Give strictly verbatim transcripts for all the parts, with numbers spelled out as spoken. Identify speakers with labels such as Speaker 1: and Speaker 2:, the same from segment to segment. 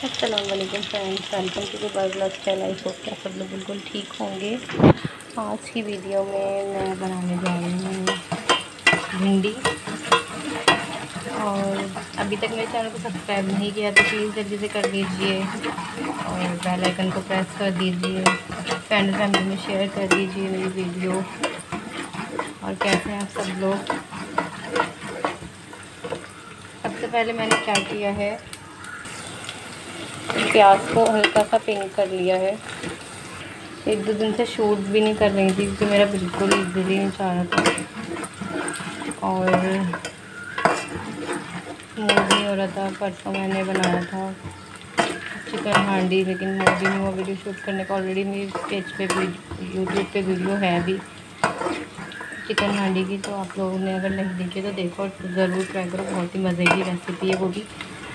Speaker 1: अस्सलाम वालेकुम friends, welcome to Dubai blog style. I hope कि आप सब लोग बिल्कुल ठीक होंगे। आज की वीडियो में मैं बनाने जा रही हूँ भिंडी। और अभी तक मेरे चैनल को सब्सक्राइब नहीं किया तो प्लीज़ जल्दी से कर दीजिए और बेल आइकन को प्रेस कर दीजिए। फ्रेंड फैमिली में शेयर कर दीजिए मेरी वीडियो। और कैसे हैं आप सब लोग। सबसे पहले मैंने क्या किया है, प्याज को हल्का सा पिंक कर लिया है। एक दो दिन से शूट भी नहीं कर रही थी क्योंकि मेरा बिल्कुल दिल ही नहीं चाह रहा था और मूड नहीं हो रहा था। परसों मैंने बनाया था चिकन हांडी, लेकिन मूड ही नहीं हुआ वीडियो शूट करने का। ऑलरेडी मेरी पेज पे यूट्यूब पे वीडियो है भी चिकन हांडी की, तो आप लोगों ने अगर नहीं देखी तो देखो और ज़रूर ट्राई करो। बहुत ही मज़े की रेसिपी है वो भी।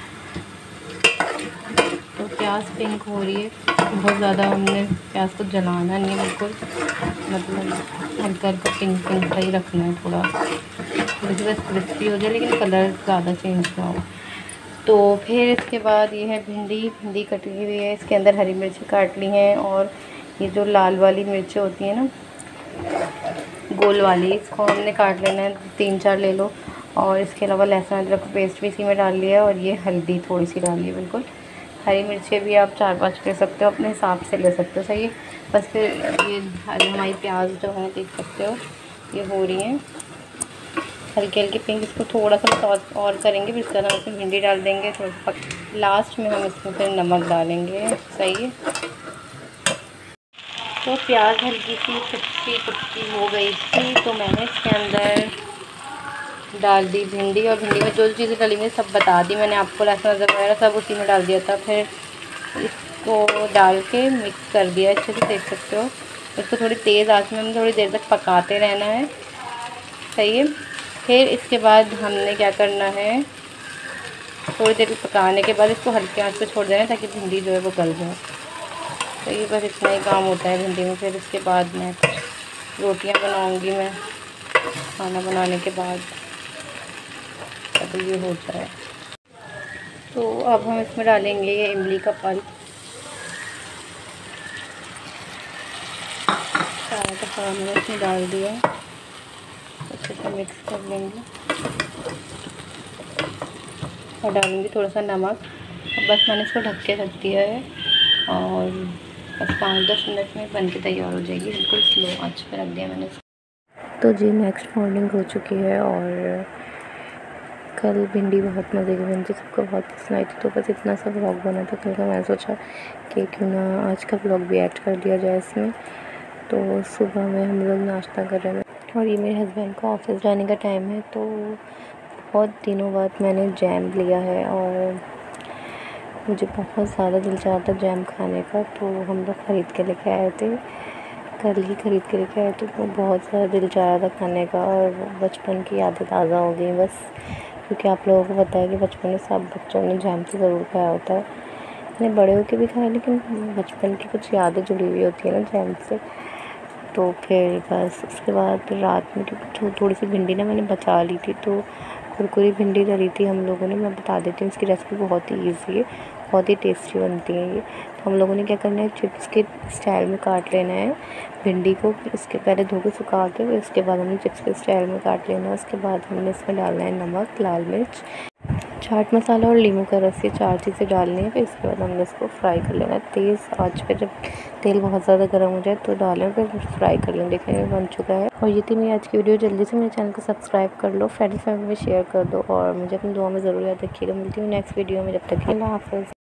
Speaker 1: तो प्याज पिंक हो रही है, बहुत ज़्यादा हमने प्याज को जलाना नहीं है, बिल्कुल मतलब हल्का हल्का पिंक पिंक का ही रखना है। थोड़ा थोड़ी सी बस क्रिस्पी हो जाए लेकिन कलर ज़्यादा चेंज ना हो। तो फिर इसके बाद ये है भिंडी। भिंडी कटी हुई है, इसके अंदर हरी मिर्ची काट ली हैं और ये जो लाल वाली मिर्चें होती हैं ना गोल वाली, इसको हमने काट लेना है, तीन चार ले लो। और इसके अलावा लहसुन अदरक का पेस्ट भी इसी में डाल लिया और ये हल्दी थोड़ी सी डाल ली। बिल्कुल हरी मिर्चें भी आप चार पांच ले सकते हो, अपने हिसाब से ले सकते हो। सही है। बस फिर ये हमारी प्याज जो है देख सकते हो ये हो रही हैं हल्की हल्की पिंक। इसको थोड़ा सा सॉस और करेंगे, फिर इसके बाद हम इसमें भिंडी डाल देंगे। थोड़ा सा लास्ट में हम इसमें फिर नमक डालेंगे। सही है। तो प्याज हल्की सी कच्ची कच्ची हो गई थी तो मैंने इसके अंदर डाल दी भिंडी। और भिंडी में जो जो चीज़ें डाली मैं सब बता दी मैंने आपको, लहसुन अदरक वगैरह सब उसी में डाल दिया था। फिर इसको डाल के मिक्स कर दिया अच्छे से, देख सकते हो। इसको थोड़ी तेज़ आंच में हमें थोड़ी देर तक पकाते रहना है। सही है। फिर इसके बाद हमने क्या करना है, थोड़ी देर पकाने के बाद इसको हल्के आंच पे छोड़ देना है ताकि भिंडी जो है वो गल जाए। तो ये बस इतना ही काम होता है भिंडी में। फिर इसके बाद मैं रोटियां बनाऊंगी मैं खाना बनाने के बाद, तो ये हो जाए। तो अब हम इसमें डालेंगे ये इमली का पल्प। सारा का हमने इसमें डाल दिया, अच्छे से मिक्स कर लेंगे और डालूंगी थोड़ा सा नमक। अब बस मैंने इसको ढक के रख दिया है और बस पाँच दस मिनट में बन के तैयार हो जाएगी। बिल्कुल स्लो आंच पे रख दिया मैंने इसको। तो जी नेक्स्ट मॉर्निंग हो चुकी है और कल भिंडी बहुत मज़े की बनी थी, सबको बहुत पसंद आई थी। तो बस इतना सा व्लॉग बना था कल का। मैंने सोचा कि क्यों ना आज का व्लॉग भी ऐड कर दिया जाए इसमें। तो सुबह में हम लोग नाश्ता कर रहे हैं और ये मेरे हस्बैंड का ऑफिस जाने का टाइम है। तो बहुत दिनों बाद मैंने जैम लिया है और मुझे बहुत ज़्यादा दिल चाह था जैम खाने का, तो हम लोग ख़रीद के लेके आए थे। कल ही ख़रीद के लेके आए, तो बहुत ज़्यादा दिल चाह रहा था खाने का और बचपन की यादें ताज़ा हो गई बस। क्योंकि आप लोगों को पता है कि बचपन में सब बच्चों ने जैम तो ज़रूर खाया होता है, मैंने बड़े होकर भी खाया, लेकिन बचपन की कुछ यादें जुड़ी हुई होती है ना जैम से। तो फिर बस उसके बाद रात में क्योंकि थोड़ी सी भिंडी ना मैंने बचा ली थी, तो कुरकुरी भिंडी डली थी हम लोगों ने। मैं बता देती हूँ, इसकी रेसिपी बहुत ही ईजी है, बहुत ही टेस्टी बनती है ये। तो हम लोगों ने क्या करना है, चिप्स के स्टाइल में काट लेना है भिंडी को। फिर इसके पहले धो के सुखा के फिर उसके बाद हमने चिप्स के स्टाइल में काट लेना है। उसके बाद हमने इसमें डालना है नमक, लाल मिर्च, चाट मसाला और नींबू का रस, ये चार चीज़ें डालनी है। फिर इसके बाद हमने इसको फ्राई कर लेना है तेज़ आंच पे। जब तेल बहुत ज़्यादा गर्म हो जाए तो डालें, फिर फ्राई कर लें। देखें बन चुका है। और ये थी मेरी आज की वीडियो। जल्दी से मेरे चैनल को सब्सक्राइब कर लो, फ्रेंड्स फैमिली में शेयर कर दो और मुझे अपनी दुआ में ज़रूर याद रखिएगा। मिलती हूँ नेक्स्ट वीडियो में, जब तक अल्लाह हाफ़िज़।